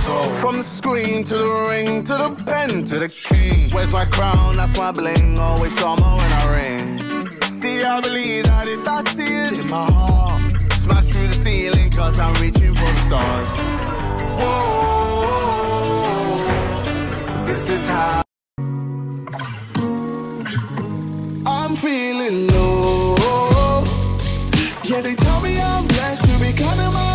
So from the screen to the ring, to the pen, to the king. Where's my crown? That's my bling. Always drama when I ring. See, I believe that if I see it in my heart, smash through the ceiling, cause I'm reaching for the stars. Whoa, this is how I'm feeling low. Yeah, they tell me I'm blessed to be coming my